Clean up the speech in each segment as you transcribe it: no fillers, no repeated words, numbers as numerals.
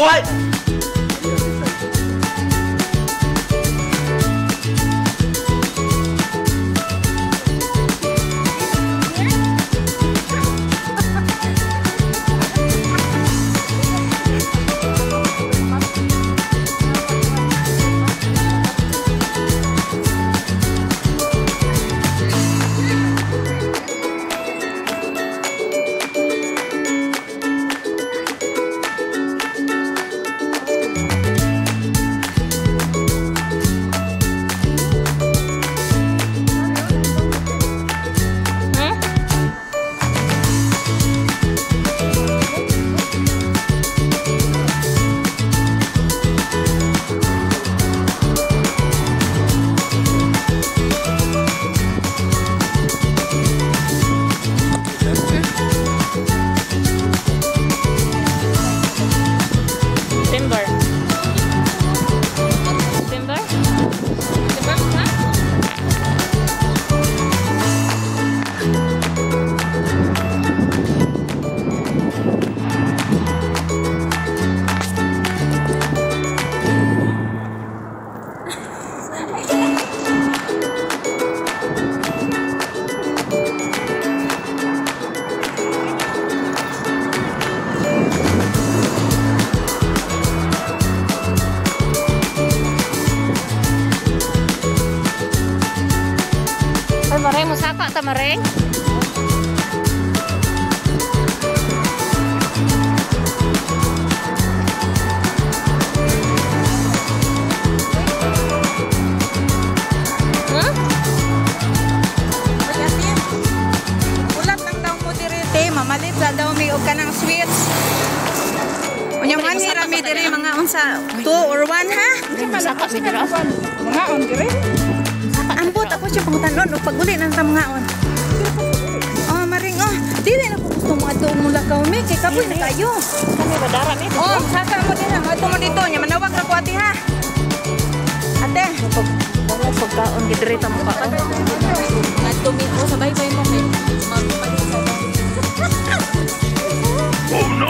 What? Maring musaka ta maring. Ulat lang daw mo direte, mamalit sa daw may og kanang sweets. Unya man ni rami dire mga unsa 2 or 1 ha? Musaka mi dira. Mga on dire. Ambot ako siya pangutanon o paguli ng tamangaon. Oh, maring oh. Dili na ko gusto mo ato mula ka umi kay kaboy na kayo. Kami badara mi. Oh, saka mo din ha. Ato mo dito nya manawag ra ko ate ha. Ate, Pagkaon gidiri ta mo ka. ato mi ko sa bye-bye mo kay. Oh no!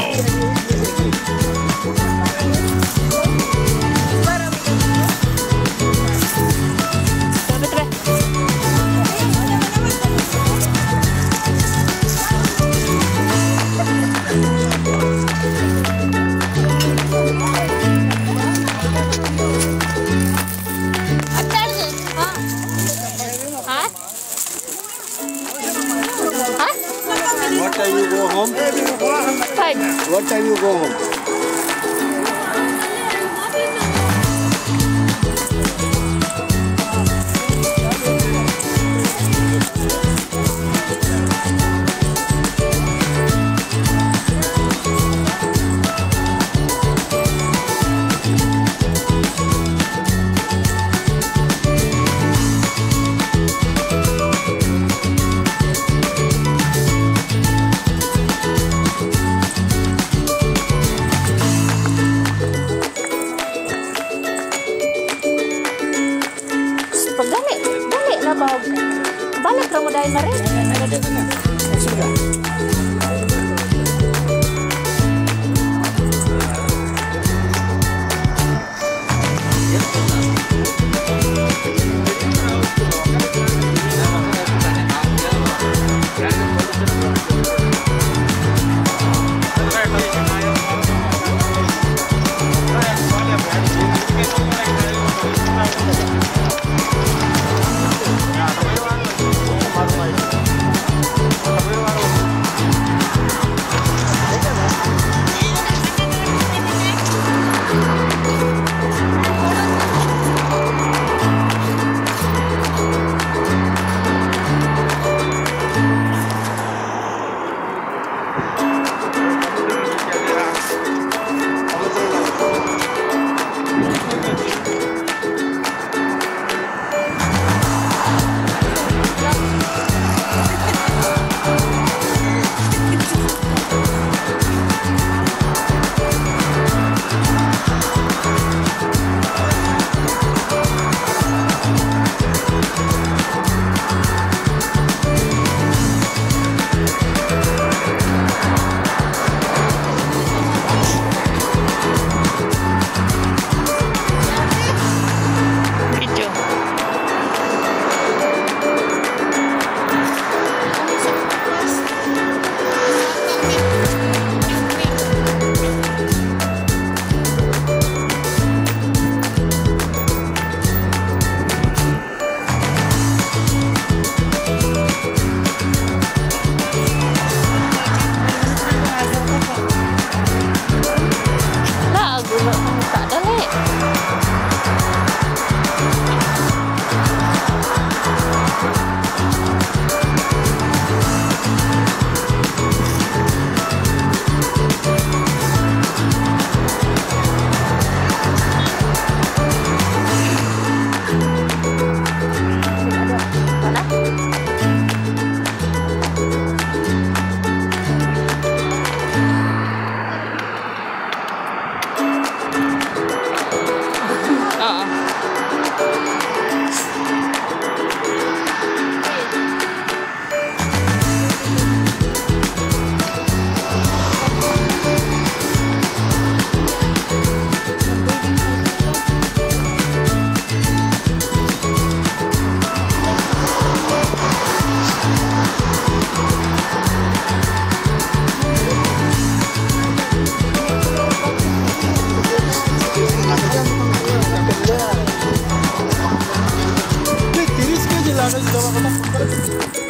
What time you go home? What time you go home? Dali na ba? Balik ra mo dahil maring. ada di dalam kotak.